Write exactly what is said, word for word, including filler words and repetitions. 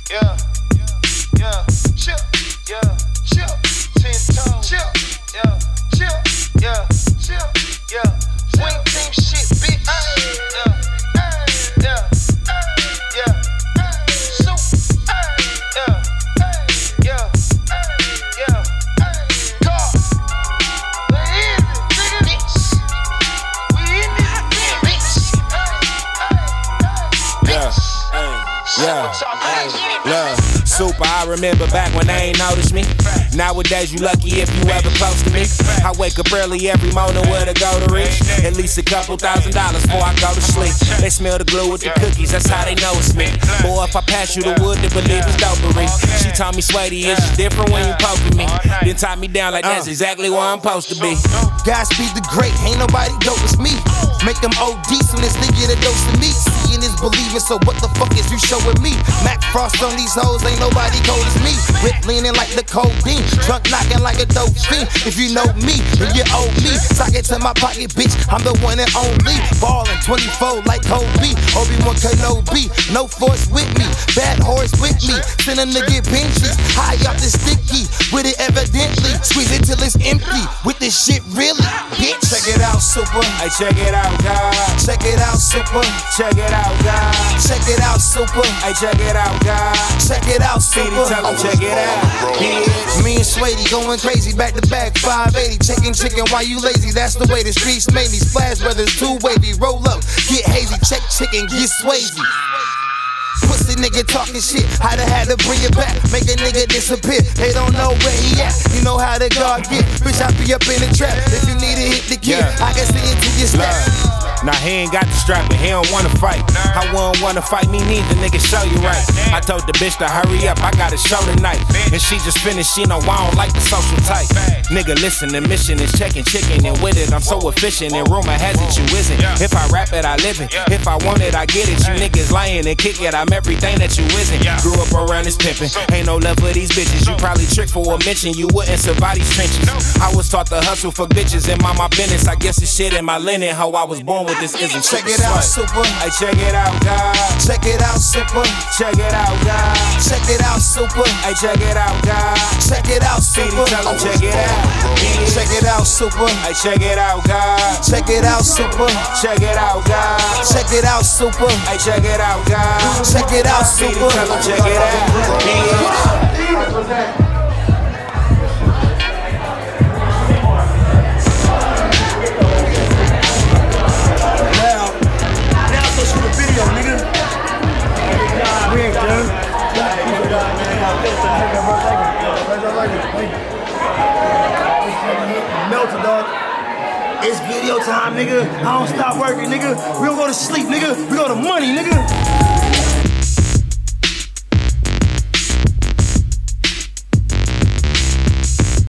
yeah, yeah, chill, yeah, chill, ten toes, chill, yeah, chill, yeah, chill, yeah, swing team shit, bitch, yeah, yeah, yeah, so, yeah, yeah, yeah, car, we in it, nigga, bitch, we in it, bitch, bitch, yeah, look, super, I remember back when they ain't noticed me. Nowadays you lucky if you ever close to me. I wake up early every morning where to go to reach. At least a couple thousand dollars before I go to sleep. They smell the glue with the cookies, that's how they know it's me. Boy, if I pass you the wood, they believe it's dopery. She told me, Sweaty, it's just different when you poking me. Then tie me down like that's exactly where I'm supposed to be. Godspeed the great, ain't nobody dope as me. Make them O D soon as they get a dose of me. Seeing is believing, so what the fuck is you showing me? Mac Frost on these hoes, ain't nobody cold as me. Rip leaning like the codeine, trunk knocking like a dope fiend. If you know me, then you owe me. Sock it to my pocket, bitch, I'm the one and only. Ballin' twenty-four like Kobe, Obi-Wan Kenobi. No force with me, bad horse with me. Send a nigga Benjis, high off the sticky. With it evidently, squeeze it till it's empty. With this shit really, bitch. Check it out, super. Hey, check it out, God. Check it out, super. Check it out, God. Check it out, super. Hey, check it out, God. Check it out, super. Check it out, bitch. Me and Sweaty going crazy, back to back, five eighty. Checking chicken while you lazy, that's the way the streets made me. Splash Brothers, too wavy, roll up, get hazy. Check chicken, get swazy. Pussy nigga talking shit, I'da had to bring it back, make a nigga disappear. They don't know where he at, you know how the guard get. Bitch, I be up in the trap, if you need to hit the kid, yeah. I can see it to your snap. Now he ain't got the strap and he don't wanna fight. I wouldn't wanna fight me neither, nigga, show you right. I told the bitch to hurry up, I got a show tonight. And she just finished, she know I don't like the social type. Nigga, listen, the mission is checking chicken, and with it I'm so efficient, and rumor has it you isn't. If I rap it, I live it. If I want it, I get it. You niggas lying and kick it, I'm everything that you isn't. Grew up around this pimpin', ain't no love for these bitches. You probably tricked for a mention, you wouldn't survive these trenches. I was taught to hustle for bitches and mind my business. I guess it's shit in my linen, how I was born with this isn't. Check it out, super. Hey, check it out, God. Check it out, super. Check it out, God. Check it out, super. Hey, check it out, God. Check it out, super. Check it out. Check it out, super. Hey, check it out, God. Check it out, super. Check it out, God. Check it out, super. Hey, check it out, God. Check it out, super. Check it out. Melted, dog. It's video time, nigga. I don't stop working, nigga. We don't go to sleep, nigga. We go to money, nigga.